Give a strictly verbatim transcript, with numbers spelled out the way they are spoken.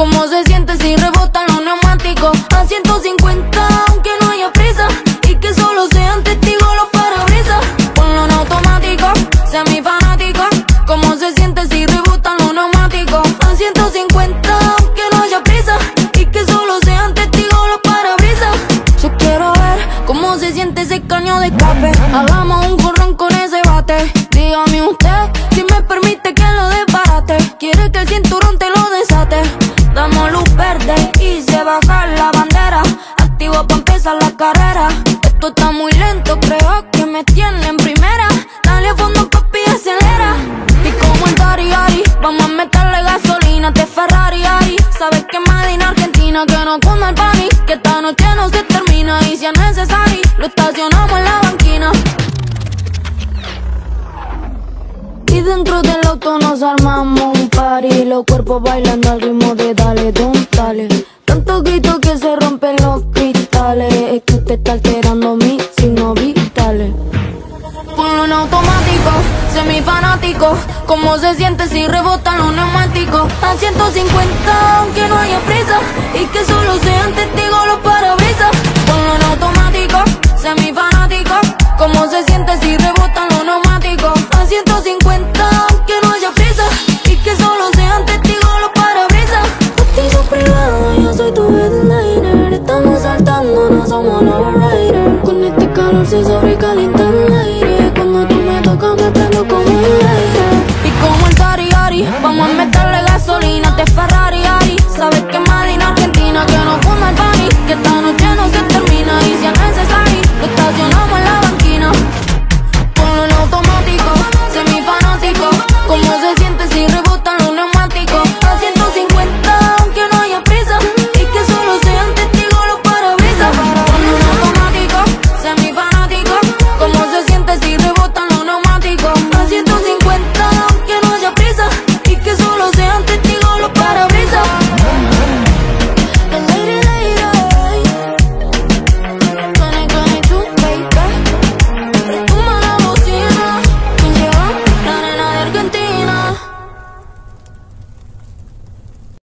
cómo se siente si rebotan los neumáticos a ciento cincuenta, aunque no haya prisa, y que solo sean testigos los parabrisas. Ponlo en automático, sé mi fanático, cómo se siente si rebotan los neumáticos a ciento cincuenta, aunque no haya prisa, y que solo sean testigos los parabrisas. Yo quiero ver cómo se siente ese caño de escape. Hagamos un jorrón con ese bate. Dígame usted si me permite que lo desbarate. Quiere que el cinturón te lo desate. Damos luz verde y se baja la bandera. Activo pa' empezar la carrera. Esto está muy lento, creo que me tiene en primera. Dale a fondo, papi, acelera. Y como en Dari Ari, vamos a meterle gasolina de Ferrari Ari. Sabes que Made in Argentina, que no cunda el pánico, que esta noche no se termina. Y si es necesario, lo estacionamos en la banquina. Y dentro del auto nos armamos un party, los cuerpos bailando al ritmo de dale, don, dale. Tanto grito que se rompen los cristales. Es que usted está alterando mis signos vitales. Ponlo en automático, sé mi fanático, cómo se siente si rebotan los neumáticos a ciento cincuenta, aunque no haya prisa, y que solo sean testigos los parabrisas. Ponlo en automático, sé mi fanático, cómo se siente si rebotan los neumáticos a ciento cincuenta, aunque no haya prisa, y que solo sean testigos los parabrisas. Bautizo privado, yo soy tu headliner. Estamos saltando, no somos los riders. Con este calor se sobrecalienta